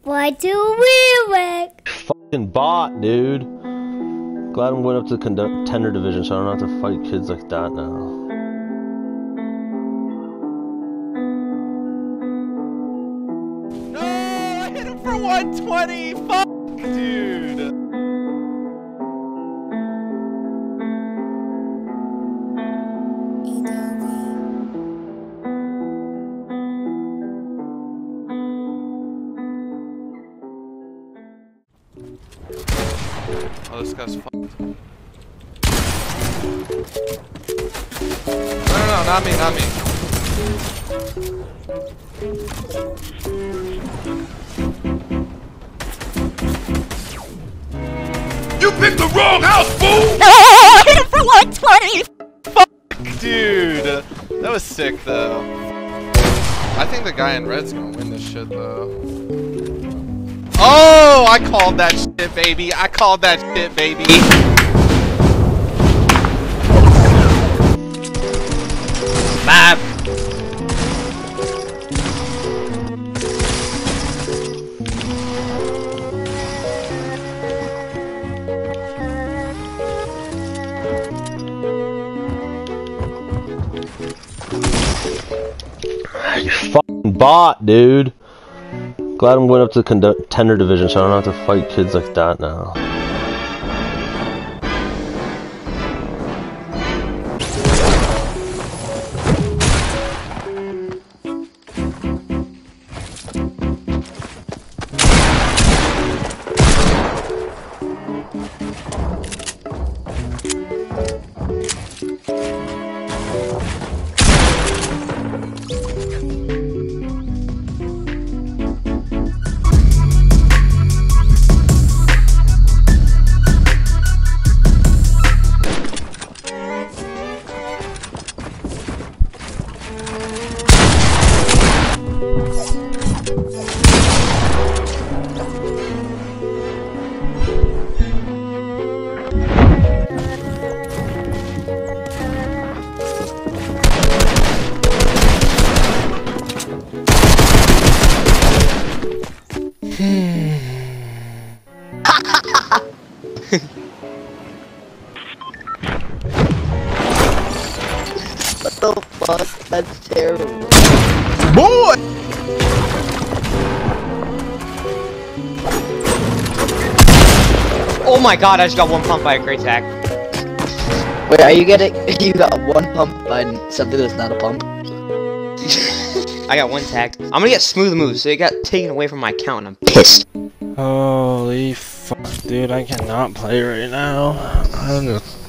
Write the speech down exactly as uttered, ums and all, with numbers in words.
Why do we work? Fucking bot, dude. Glad I'm going up to the contender division so I don't have to fight kids like that now. No, I hit him for one twenty! Fuck, dude! Oh, this guy's fucked. No, no, no, not me, not me. You picked the wrong house, fool! No, I hit him for one twenty! Fuck, dude! That was sick, though. I think the guy in red's gonna win this shit, though. Oh, I called that shit, baby. I called that shit, baby. Map. You fucking bot, dude. Glad I'm going up to the contender division so I don't have to fight kids like that now. What the fuck? That's terrible. Boy! Oh my god, I just got one pump by a great tag. Wait, are you getting? You got one pump by something that's not a pump? I got one tag. I'm gonna get smooth moves, so it got taken away from my account and I'm pissed. Holy fuck, dude, I cannot play right now. I'm just